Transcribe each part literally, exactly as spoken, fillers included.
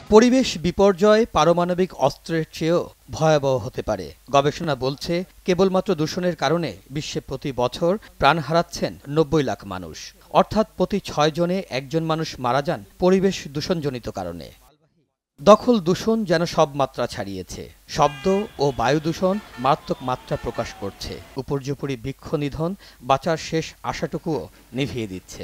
পরিবেশ বিপর্যয় পারমাণবিক অস্ত্রের চেয়েও ভয়াবহ হতে পারে। গবেষণা বলছে কেবলমাত্র দূষণের কারণে বিশ্বে প্রতি বছর প্রাণ হারাচ্ছেন নব্বই লাখ মানুষ, অর্থাৎ প্রতি ছয় জনে একজন মানুষ মারা যান পরিবেশ দূষণজনিত কারণে। দখল দূষণ যেন সব মাত্রা ছাড়িয়েছে। শব্দ ও বায়ু দূষণ মারাত্মক মাত্রা প্রকাশ করছে। উপর্যুপরি বৃক্ষ নিধন বাঁচার শেষ আশাটুকুও নিভিয়ে দিচ্ছে।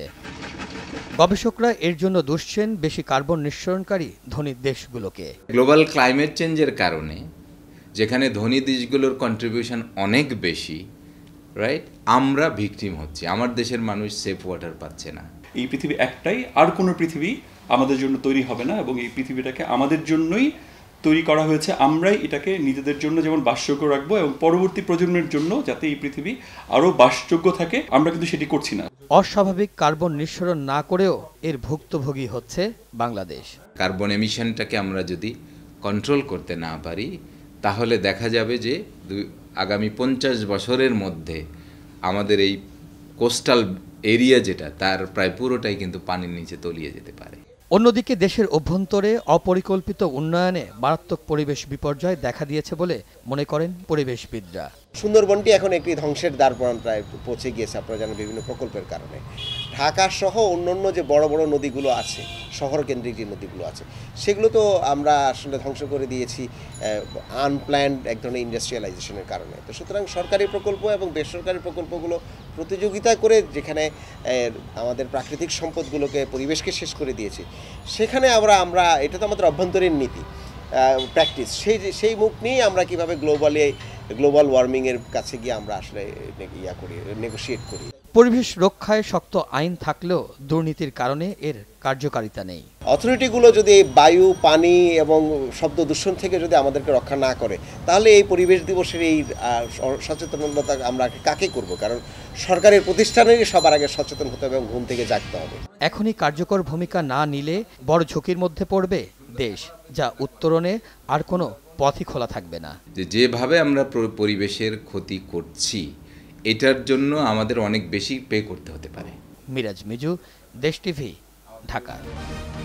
গবেষকরা এর জন্য দুষছেন বেশি কার্বন নিঃসরণকারী ধনী দেশগুলোকে। গ্লোবাল ক্লাইমেট চেঞ্জের কারণে যেখানে ধনী দেশগুলোর কন্ট্রিবিউশন অনেক বেশি, রাইট, আমরা ভিকটিম হচ্ছি। আমার দেশের মানুষ সেফ ওয়াটার পাচ্ছে না। এই পৃথিবী একটাই, আর কোনো পৃথিবী আমাদের জন্য তৈরি হবে না, এবং এই পৃথিবীটাকে আমাদের জন্যই তৈরি করা হয়েছে। আমরাই এটাকে নিজেদের জন্য যেমন বাসযোগ্য রাখবো এবং পরবর্তী প্রজন্মের জন্য যাতে এই পৃথিবী আরও বাসযোগ্য থাকে, আমরা কিন্তু সেটি করছি না। অস্বাভাবিক কার্বন নিঃসরণ না করেও এর ভুক্তভোগী হচ্ছে বাংলাদেশ। কার্বন এমিশনটাকে আমরা যদি কন্ট্রোল করতে না পারি, তাহলে দেখা যাবে যে আগামী পঞ্চাশ বছরের মধ্যে আমাদের এই কোস্টাল এরিয়া যেটা, তার প্রায় পুরোটাই কিন্তু পানির নিচে তলিয়ে যেতে পারে। অন্যদিকে দেশের অভ্যন্তরে অপরিকল্পিত উন্নয়নে মারাত্মক পরিবেশ বিপর্যয় দেখা দিয়েছে বলে মনে করেন পরিবেশবিদরা। সুন্দরবনটি এখন একটি ধ্বংসের দ্বারপ্রান্তে প্রায় পৌঁছে গিয়েছে, আপনারা জানেন, বিভিন্ন প্রকল্পের কারণে। ঢাকা সহ অন্যান্য যে বড় বড় নদীগুলো আছে, শহর কেন্দ্রিক যে নদীগুলো আছে, সেগুলো তো আমরা আসলে ধ্বংস করে দিয়েছি আনপ্ল্যান্ড এক ধরনের ইন্ডাস্ট্রিয়ালাইজেশনের কারণে। তো সুতরাং সরকারি প্রকল্প এবং বেসরকারি প্রকল্পগুলো প্রতিযোগিতা করে যেখানে আমাদের প্রাকৃতিক সম্পদগুলোকে, পরিবেশকে শেষ করে দিয়েছি, সেখানে আমরা আমরা এটা তো আমাদের অভ্যন্তরীণ নীতি, প্র্যাকটিস, সেই সেই মুখ নিয়েই আমরা কীভাবে গ্লোবালি গ্লোবাল ওয়ার্মিংয়ের কাছে গিয়ে আমরা আসলে ইয়া করি, নেগোশিয়েট করি। পরিবেশ রক্ষায় শক্ত আইন থাকলেও দুর্নীতির কারণে এর কার্যকারিতা নেই। অথরিটিগুলো যদি বায়ু, পানি এবং শব্দ দূষণ থেকে যদি আমাদেরকে রক্ষা না করে, তাহলে এই পরিবেশ দিবসের এই সচেতনতা আমরা কাকে করব? কারণ সরকারের প্রতিষ্ঠানেরই সবার আগে সচেতন হতে হবে এবং ঘুম থেকে জাগতে হবে। এখনই কার্যকর ভূমিকা না নিলে বড় ঝুঁকির মধ্যে পড়বে দেশ, যা উত্তরণে আর কোনো পথই খোলা থাকবে না। যে যেভাবে আমরা পরিবেশের ক্ষতি করছি, এটার জন্য আমাদের অনেক বেশি পে করতে হতে পারে। মিরাজ মিজু, দেশ টিভি, ঢাকা।